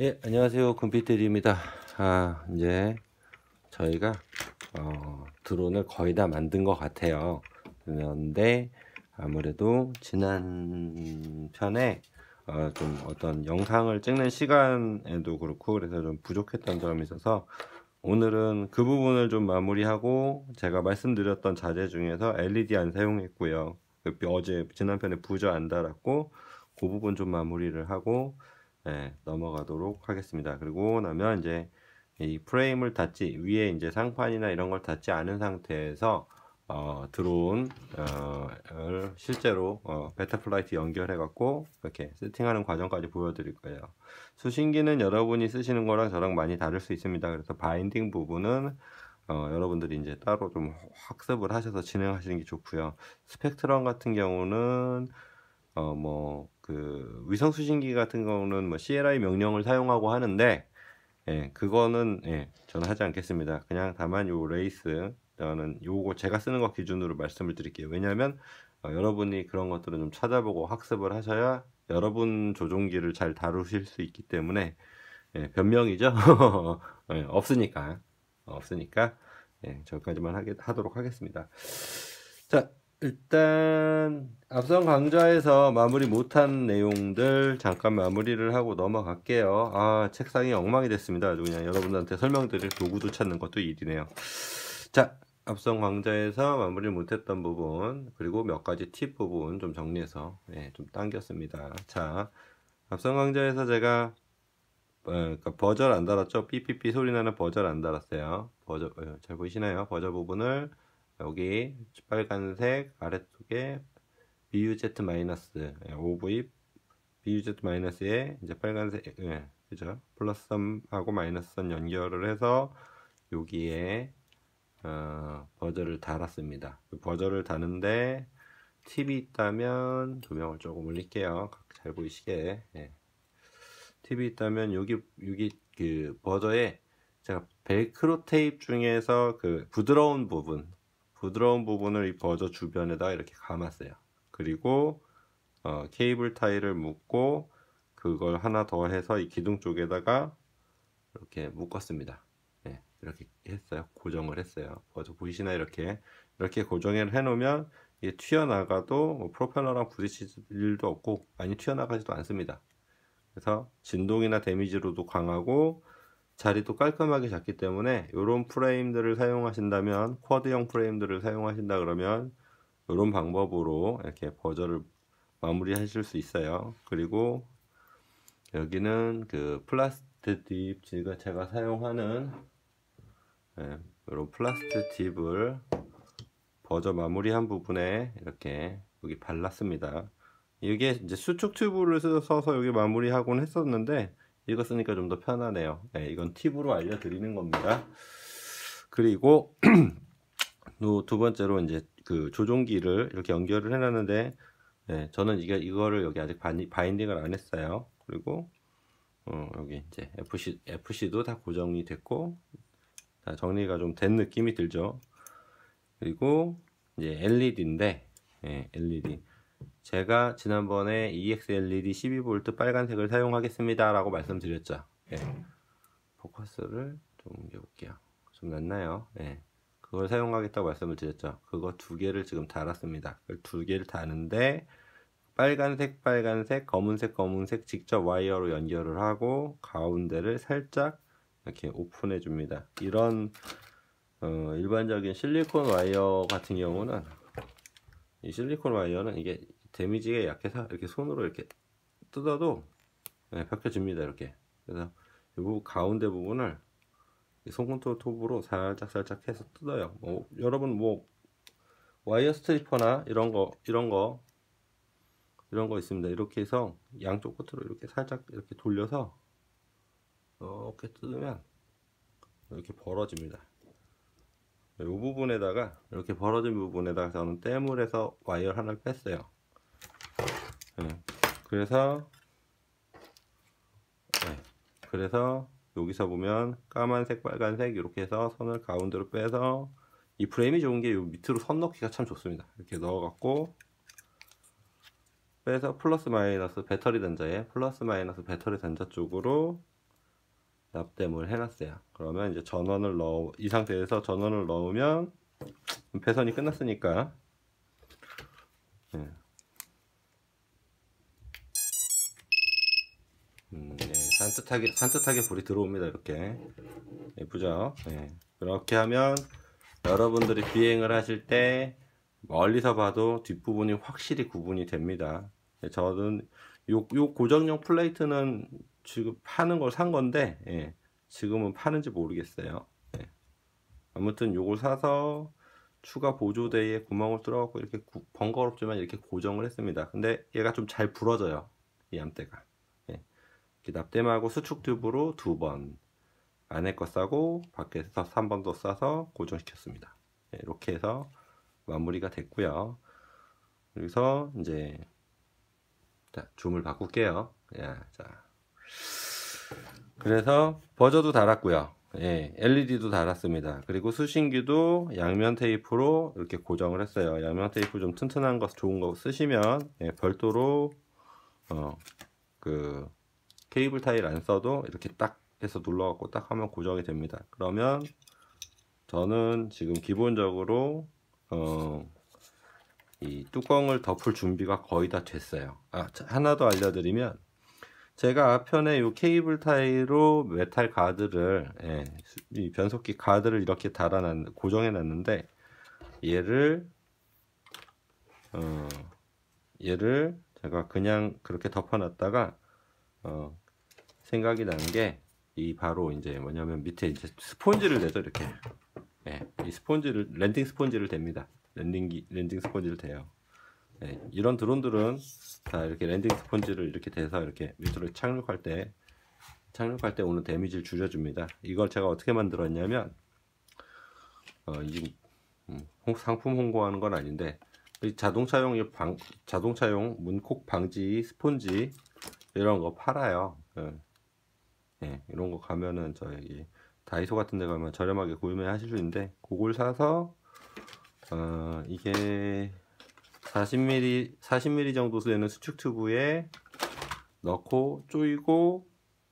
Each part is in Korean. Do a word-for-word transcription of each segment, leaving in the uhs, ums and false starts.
예, 안녕하세요. 금빛들입니다. 아, 이제 저희가 어, 드론을 거의 다 만든 것 같아요. 그런데 아무래도 지난 편에 어, 좀 어떤 영상을 찍는 시간에도 그렇고 그래서 좀 부족했던 점이 있어서 오늘은 그 부분을 좀 마무리하고, 제가 말씀드렸던 자재 중에서 엘이디 안 사용했고요. 그 어제 지난 편에 부저 안 달았고 그 부분 좀 마무리를 하고 네, 넘어가도록 하겠습니다. 그리고 나면 이제 이 프레임을 닫지, 위에 이제 상판이나 이런 걸 닫지 않은 상태에서 어, 드론 어, 을 실제로 어, 베타 플라이트 연결해 갖고 이렇게 세팅하는 과정까지 보여드릴 거예요. 수신기는 여러분이 쓰시는 거랑 저랑 많이 다를 수 있습니다. 그래서 바인딩 부분은 어, 여러분들이 이제 따로 좀 학습을 하셔서 진행하시는 게 좋고요. 스펙트럼 같은 경우는 어 뭐 그 위성 수신기 같은 경우는 뭐 씨엘아이 명령을 사용하고 하는데, 예, 그거는 예, 저는 하지 않겠습니다. 그냥 다만 요 레이스, 저는 요거 제가 쓰는 거 기준으로 말씀을 드릴게요. 왜냐하면 어, 여러분이 그런 것들은 좀 찾아보고 학습을 하셔야 여러분 조종기를 잘 다루실 수 있기 때문에, 예, 변명이죠. 예, 없으니까 없으니까 예, 저기까지만 하게, 하도록 하겠습니다. 자, 일단 앞선 강좌에서 마무리 못한 내용들 잠깐 마무리를 하고 넘어갈게요. 아, 책상이 엉망이 됐습니다. 아주 그냥 여러분들한테 설명드릴 도구도 찾는 것도 일이네요. 자, 앞선 강좌에서 마무리 못했던 부분, 그리고 몇 가지 팁 부분 좀 정리해서 예, 좀 당겼습니다. 자, 앞선 강좌에서 제가 어, 그러니까 버절 안 달았죠? 삐삐삐 소리 나는 버절 안 달았어요. 버절, 어, 잘 보이시나요? 버절 부분을 여기 빨간색 아래쪽에 비유제트 마이너스 오브이 비유제트 마이너스에 이제 빨간색, 예, 그죠? 플러스 선하고 마이너스 선 연결을 해서 여기에 어, 버절을 달았습니다. 버절을 다는데 팁이 있다면 조명을 조금 올릴게요. 잘 보이시게. 예. 팁이 있다면 여기 여기 그 버저에 제가 벨크로 테이프 중에서 그 부드러운 부분 부드러운 부분을 이 버저 주변에다 이렇게 감았어요. 그리고 어, 케이블 타이를 묶고 그걸 하나 더 해서 이 기둥 쪽에다가 이렇게 묶었습니다. 네, 이렇게 했어요. 고정을 했어요. 버저 보이시나요? 이렇게 이렇게 고정을 해놓으면 이게 튀어나가도 뭐 프로펠러랑 부딪힐 일도 없고 많이 튀어나가지도 않습니다. 그래서 진동이나 데미지로도 강하고 자리도 깔끔하게 잡기 때문에 이런 프레임들을 사용하신다면, 쿼드형 프레임들을 사용하신다 그러면 이런 방법으로 이렇게 버저를 마무리 하실 수 있어요. 그리고 여기는 그 플라스틱 딥, 제가, 제가 사용하는 네, 이런 플라스틱 딥을 버저 마무리한 부분에 이렇게 여기 발랐습니다. 이게 이제 수축 튜브를 써서 여기 마무리하곤 했었는데 이거 쓰니까 좀 더 편하네요. 네, 이건 팁으로 알려드리는 겁니다. 그리고 두 번째로 이제 그 조종기를 이렇게 연결을 해놨는데, 네, 저는 이게 이거를 여기 아직 바인딩을 안 했어요. 그리고 어, 여기 이제 에프씨, 에프씨도 다 고정이 됐고 다 정리가 좀 된 느낌이 들죠. 그리고 이제 엘이디인데, 예, 엘이디 제가 지난번에 이엑스엘이디 십이 볼트 빨간색을 사용하겠습니다 라고 말씀드렸죠. 예. 포커스를 좀 옮겨볼게요. 좀 낫나요? 예. 그걸 사용하겠다고 말씀을 드렸죠. 그거 두 개를 지금 달았습니다. 두 개를 다는데 빨간색 빨간색 검은색 검은색 직접 와이어로 연결을 하고 가운데를 살짝 이렇게 오픈해 줍니다. 이런 어, 일반적인 실리콘 와이어 같은 경우는, 이 실리콘 와이어는 이게 데미지가 약해서 이렇게 손으로 이렇게 뜯어도 네, 벗겨집니다. 이렇게. 그래서 이 부분, 가운데 부분을 손control 톱으로 살짝 살짝 해서 뜯어요. 뭐, 여러분 뭐 와이어 스트리퍼나 이런 거 이런 거 이런 거 있습니다. 이렇게 해서 양쪽 끝으로 이렇게 살짝 이렇게 돌려서 이렇게 뜯으면 이렇게 벌어집니다. 이 부분에다가, 이렇게 벌어진 부분에다가 저는 땜을 해서 와이어 하나를 뺐어요. 네. 그래서 네. 그래서 여기서 보면 까만색 빨간색 이렇게 해서 선을 가운데로 빼서, 이 프레임이 좋은 게 요 밑으로 선 넣기가 참 좋습니다. 이렇게 넣어 갖고 빼서 플러스 마이너스 배터리 단자에 플러스 마이너스 배터리 단자 쪽으로 납땜을 해놨어요. 그러면 이제 전원을 넣어 이 상태에서 전원을 넣으면 배선이 끝났으니까 네. 음, 네, 산뜻하게 산뜻하게 불이 들어옵니다. 이렇게 예쁘죠? 네. 그렇게 하면 여러분들이 비행을 하실 때 멀리서 봐도 뒷부분이 확실히 구분이 됩니다. 네, 저는 요, 요 고정용 플레이트는 지금 파는 걸 산 건데 예, 지금은 파는지 모르겠어요. 예. 아무튼 요걸 사서 추가 보조대에 구멍을 뚫어갖고 이렇게 구, 번거롭지만 이렇게 고정을 했습니다. 근데 얘가 좀 잘 부러져요. 이 암대가. 예. 이렇게 납땜하고 수축 튜브로 두 번, 안에 거 싸고 밖에서 한 번 더 싸서 고정시켰습니다. 예, 이렇게 해서 마무리가 됐고요. 여기서 이제 자, 줌을 바꿀게요. 야, 자. 그래서 버저도 달았고요. 예, 엘이디도 달았습니다. 그리고 수신기도 양면 테이프로 이렇게 고정을 했어요. 양면 테이프 좀 튼튼한 거 좋은 거 쓰시면 예, 별도로 어, 그 케이블 타일 안 써도 이렇게 딱 해서 눌러갖고 딱 하면 고정이 됩니다. 그러면 저는 지금 기본적으로 어, 이 뚜껑을 덮을 준비가 거의 다 됐어요. 아, 하나 더 알려드리면 제가 앞편에 이 케이블 타일로 메탈 가드를 예, 이 변속기 가드를 이렇게 달아놨 고정해 놨는데 얘를 어, 얘를 제가 그냥 그렇게 덮어 놨다가 어, 생각이 나는 게 이 바로 이제 뭐냐면 밑에 이제 스폰지를 내죠. 이렇게 예, 이 스폰지를 랜딩 스폰지를 댑니다. 랜딩기 랜딩 스폰지를 대요. 네, 이런 드론들은 다 이렇게 랜딩 스폰지를 이렇게 대서 이렇게 밑으로 착륙할 때 착륙할 때 오는 데미지를 줄여줍니다. 이걸 제가 어떻게 만들었냐면 어, 이 음, 상품 홍보하는 건 아닌데 이 자동차용 방, 자동차용 문콕 방지 스폰지 이런 거 팔아요. 예, 예, 이런 거 가면은 저기 다이소 같은 데 가면 저렴하게 구매하실 수 있는데 그걸 사서 어, 이게 사십 밀리미터 사십 밀리미터 정도 되는 수축 튜브에 넣고 조이고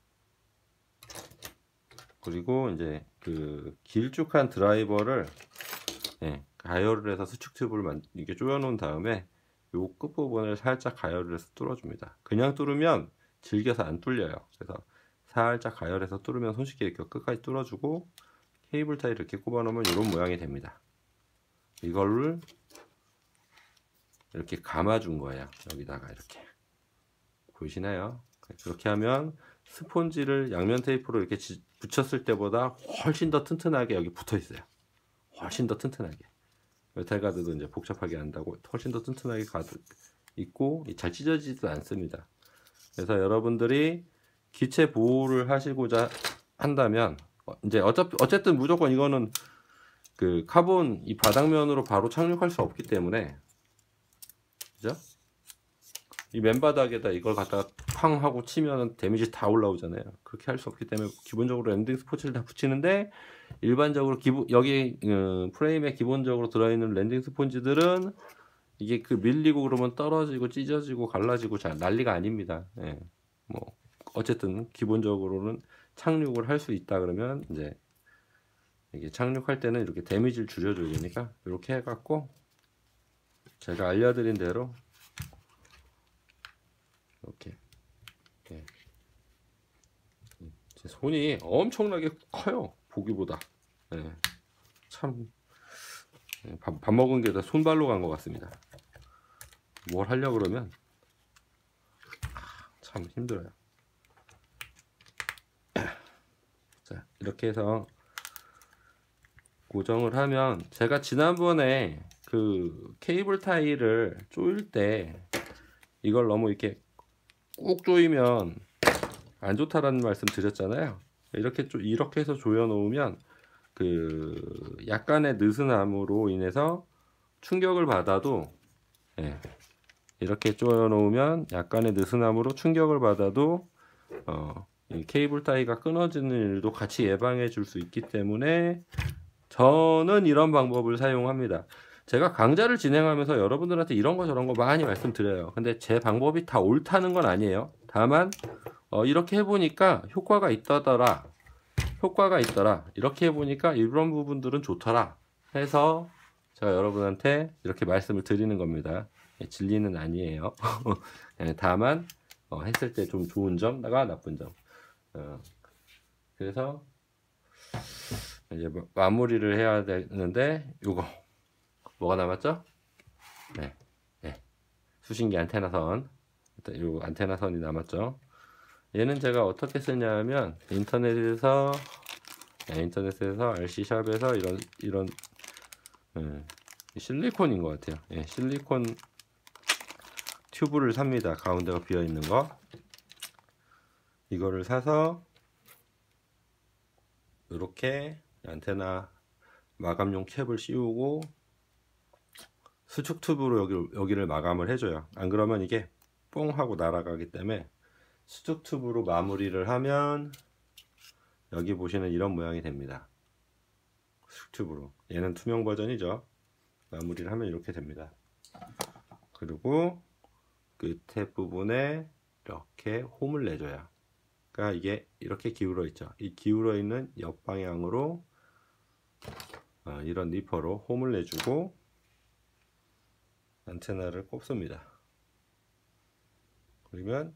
그리고 이제 그 길쭉한 드라이버를 예, 가열을 해서 수축 튜브를 만, 이렇게 조여 놓은 다음에 요 끝부분을 살짝 가열을 해서 뚫어줍니다. 그냥 뚫으면 질겨서 안 뚫려요. 그래서 살짝 가열해서 뚫으면 손쉽게 이렇게 끝까지 뚫어주고 케이블 타일 이렇게 꼽아 놓으면 이런 모양이 됩니다. 이거를 이렇게 감아준 거예요. 여기다가 이렇게 보이시나요? 그렇게 하면 스폰지를 양면 테이프로 이렇게 지, 붙였을 때보다 훨씬 더 튼튼하게 여기 붙어 있어요. 훨씬 더 튼튼하게. 메탈 가드도 이제 복잡하게 한다고 훨씬 더 튼튼하게 가드 있고 잘 찢어지지도 않습니다. 그래서 여러분들이 기체 보호를 하시고자 한다면 이제 어차피 어쨌든 무조건 이거는 그 카본 이 바닥면으로 바로 착륙할 수 없기 때문에 그죠? 이 맨바닥에다 이걸 갖다가 팡 하고 치면 데미지 다 올라오잖아요. 그렇게 할 수 없기 때문에 기본적으로 랜딩 스포츠를 다 붙이는데 일반적으로 기본 여기 음, 프레임에 기본적으로 들어있는 랜딩 스폰지들은 이게 그 밀리고 그러면 떨어지고 찢어지고 갈라지고 잘 난리가 아닙니다. 예. 뭐 어쨌든 기본적으로는 착륙을 할 수 있다 그러면 이제 이게 착륙할 때는 이렇게 데미지를 줄여줘야 되니까 이렇게 해갖고 제가 알려드린 대로 이렇게 예. 제 손이 엄청나게 커요. 보기보다 예. 참 밥, 밥 먹은 게 다 손발로 간 것 같습니다. 뭘 하려고 그러면 참 힘들어요. 자, 이렇게 해서 고정을 하면 제가 지난번에 그 케이블 타일을 조일 때 이걸 너무 이렇게 꾹 조이면 안 좋다라는 말씀 드렸잖아요. 이렇게 조, 이렇게 해서 조여 놓으면 그 약간의 느슨함으로 인해서 충격을 받아도 예, 이렇게 조여 놓으면 약간의 느슨함으로 충격을 받아도 어, 이 케이블 타이가 끊어지는 일도 같이 예방해 줄 수 있기 때문에 저는 이런 방법을 사용합니다. 제가 강좌를 진행하면서 여러분들한테 이런 거 저런 거 많이 말씀드려요. 근데 제 방법이 다 옳다는 건 아니에요. 다만 어, 이렇게 해보니까 효과가 있다더라 효과가 있더라. 이렇게 해보니까 이런 부분들은 좋더라 해서 제가 여러분한테 이렇게 말씀을 드리는 겁니다. 진리는 아니에요. 다만 어, 했을 때 좀 좋은 점과 나쁜 점. 어, 그래서 이제 마무리를 해야 되는데 요거 뭐가 남았죠? 네, 네. 수신기 안테나선, 요 안테나선이 남았죠. 얘는 제가 어떻게 쓰냐면 인터넷에서 네, 인터넷에서 알씨샵에서 이런 이런 네, 실리콘인 것 같아요. 네, 실리콘 튜브를 삽니다. 가운데가 비어 있는 거. 이거를 사서 이렇게 안테나 마감용 캡을 씌우고 수축 튜브로 여기, 여기를 마감을 해줘요. 안 그러면 이게 뽕 하고 날아가기 때문에 수축 튜브로 마무리를 하면 여기 보시는 이런 모양이 됩니다. 수축 튜브로. 얘는 투명 버전이죠. 마무리를 하면 이렇게 됩니다. 그리고 끝에 부분에 이렇게 홈을 내줘요. 그러니까 이게 이렇게 기울어 있죠. 이 기울어 있는 옆방향으로 어, 이런 니퍼로 홈을 내주고 안테나를 꼽습니다. 그러면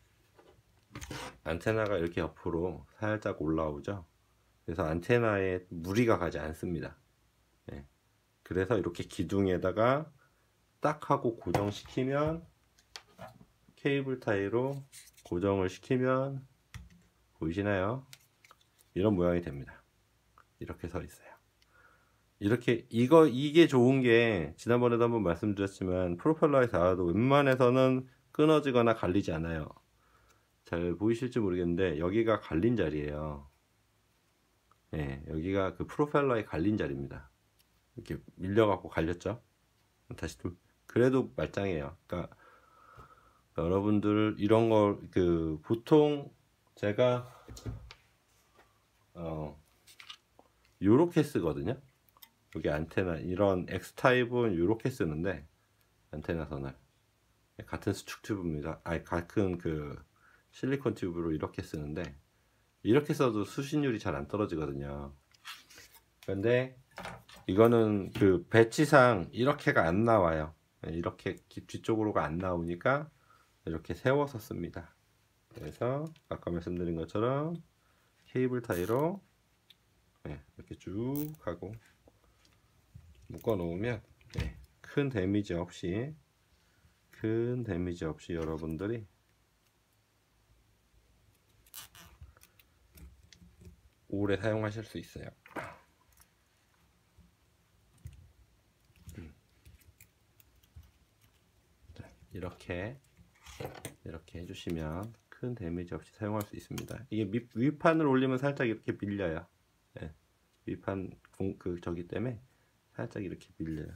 안테나가 이렇게 옆으로 살짝 올라오죠. 그래서 안테나에 무리가 가지 않습니다. 네. 그래서 이렇게 기둥에다가 딱 하고 고정시키면 케이블 타이로 고정을 시키면 보이시나요? 이런 모양이 됩니다. 이렇게 서 있어요. 이렇게 이거 이게 좋은 게 지난번에도 한번 말씀드렸지만 프로펠러에 닿아도 웬만해서는 끊어지거나 갈리지 않아요. 잘 보이실지 모르겠는데 여기가 갈린 자리예요. 예, 여기가 그 프로펠러에 갈린 자리입니다. 이렇게 밀려갖고 갈렸죠. 다시 좀 그래도 말짱해요. 그러니까 여러분들 이런 걸 그 보통 제가 어 요렇게 쓰거든요. 여기 안테나 이런 X타입은 요렇게 쓰는데 안테나 선을 같은 수축 튜브입니다. 아니 같은 그 실리콘 튜브로 이렇게 쓰는데 이렇게 써도 수신율이 잘 안 떨어지거든요. 근데 이거는 그 배치상 이렇게가 안 나와요. 이렇게 뒤쪽으로가 안 나오니까 이렇게 세워서 씁니다. 그래서 아까 말씀드린 것처럼 케이블 타이로 이렇게 쭉 하고 묶어 놓으면 큰 데미지 없이 큰 데미지 없이 여러분들이 오래 사용하실 수 있어요. 이렇게 이렇게 해주시면 큰 데미지 없이 사용할 수 있습니다. 이게 밑, 위판을 올리면 살짝 이렇게 밀려요. 네. 위판 공, 그 저기 때문에 살짝 이렇게 밀려요.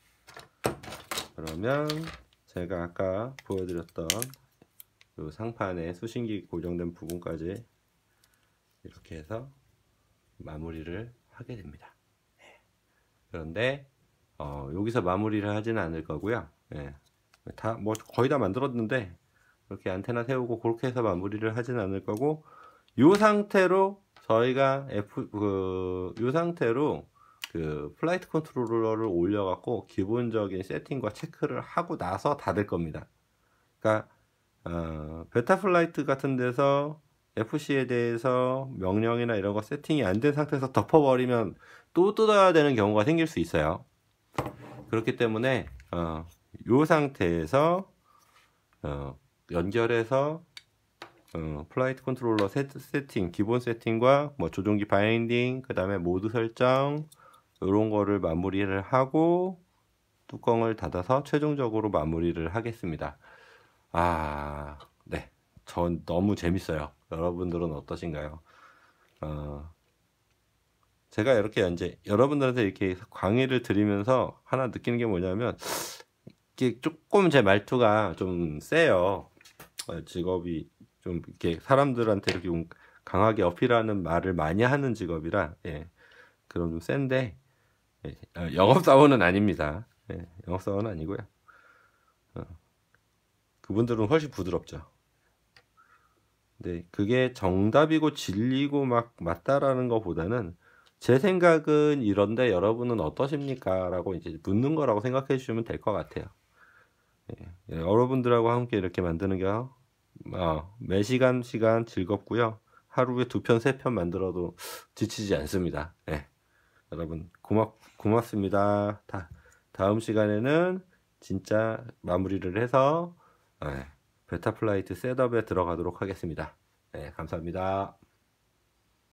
그러면 제가 아까 보여드렸던 이 상판에 수신기 고정된 부분까지 이렇게 해서 마무리를 하게 됩니다. 네. 그런데 어, 여기서 마무리를 하지는 않을 거고요. 네. 다 뭐 거의 다 만들었는데 이렇게 안테나 세우고 그렇게 해서 마무리를 하지는 않을 거고 이 상태로 저희가 F 그 이 상태로 그 플라이트 컨트롤러를 올려 갖고 기본적인 세팅과 체크를 하고 나서 닫을 겁니다. 그러니까 어, 베타 플라이트 같은 데서 에프씨에 대해서 명령이나 이런 거 세팅이 안 된 상태에서 덮어버리면 또 뜯어야 되는 경우가 생길 수 있어요. 그렇기 때문에 어, 이 상태에서 어, 연결해서 어, 플라이트 컨트롤러 세트, 세팅, 기본 세팅과 뭐 조종기 바인딩, 그 다음에 모드 설정 이런 거를 마무리를 하고 뚜껑을 닫아서 최종적으로 마무리를 하겠습니다. 아, 네, 전 너무 재밌어요. 여러분들은 어떠신가요? 어, 제가 이렇게 이제 여러분들한테 이렇게 강의를 드리면서 하나 느끼는 게 뭐냐면 이게 조금 제 말투가 좀 세요. 직업이 좀 이렇게 사람들한테 이렇게 강하게 어필하는 말을 많이 하는 직업이라 예, 그럼 좀 센데 예, 영업사원은 아닙니다. 예, 영업사원은 아니고요. 어, 그분들은 훨씬 부드럽죠. 네, 그게 정답이고 진리고 막 맞다라는 것보다는 제 생각은 이런데 여러분은 어떠십니까? 라고 이제 묻는 거라고 생각해 주시면 될 것 같아요. 예, 예, 여러분들하고 함께 이렇게 만드는 게 어, 매 시간 시간 즐겁고요. 하루에 두 편, 세 편 만들어도 지치지 않습니다. 예, 여러분 고맙, 고맙습니다. 다, 다음 시간에는 진짜 마무리를 해서 예, 베타 플라이트 셋업에 들어가도록 하겠습니다. 네, 감사합니다.